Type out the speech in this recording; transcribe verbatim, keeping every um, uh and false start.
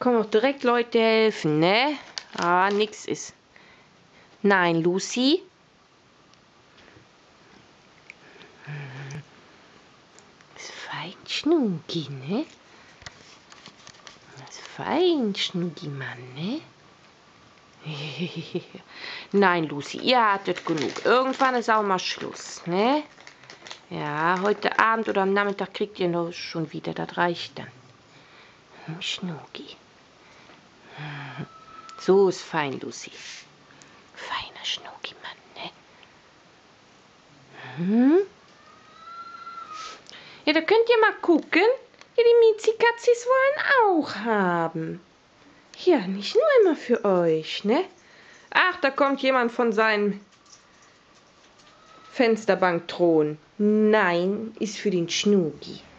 Kommen auch direkt Leute helfen, ne? Ah, nix ist. Nein, Lucy. Ist fein, Schnucki, ne? Ist fein, Schnucki, Mann, ne? Nein, Lucy, ihr hattet genug. Irgendwann ist auch mal Schluss, ne? Ja, heute Abend oder am Nachmittag kriegt ihr noch schon wieder. Das reicht dann. Hm, Schnucki. So ist fein, Lucy. Feiner Schnucki, Mann, ne? Hm? Ja, da könnt ihr mal gucken. Ja, die Miezikatzis wollen auch haben. Ja, nicht nur immer für euch, ne? Ach, da kommt jemand von seinem Fensterbankthron. Nein, ist für den Schnucki.